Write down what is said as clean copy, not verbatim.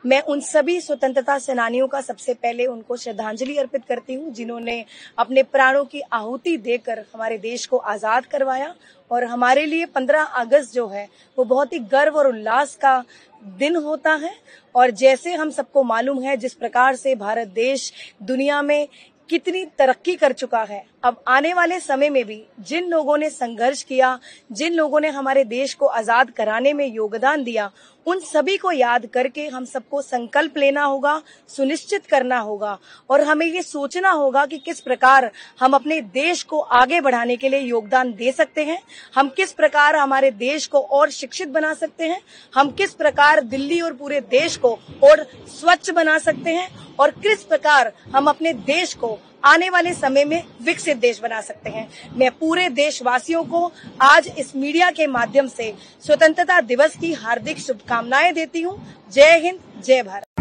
मैं उन सभी स्वतंत्रता सेनानियों का सबसे पहले उनको श्रद्धांजलि अर्पित करती हूँ जिन्होंने अपने प्राणों की आहुति देकर हमारे देश को आजाद करवाया। और हमारे लिए 15 अगस्त जो है वो बहुत ही गर्व और उल्लास का दिन होता है। और जैसे हम सबको मालूम है जिस प्रकार से भारत देश दुनिया में कितनी तरक्की कर चुका है, अब आने वाले समय में भी जिन लोगों ने संघर्ष किया, जिन लोगों ने हमारे देश को आजाद कराने में योगदान दिया, उन सभी को याद करके हम सबको संकल्प लेना होगा, सुनिश्चित करना होगा और हमें ये सोचना होगा कि किस प्रकार हम अपने देश को आगे बढ़ाने के लिए योगदान दे सकते हैं, हम किस प्रकार हमारे देश को और शिक्षित बना सकते हैं, हम किस प्रकार दिल्ली और पूरे देश को और स्वच्छ बना सकते हैं और किस प्रकार हम अपने देश को आने वाले समय में विकसित देश बना सकते हैं। मैं पूरे देशवासियों को आज इस मीडिया के माध्यम से स्वतंत्रता दिवस की हार्दिक शुभकामनाएं देती हूं। जय हिंद, जय भारत।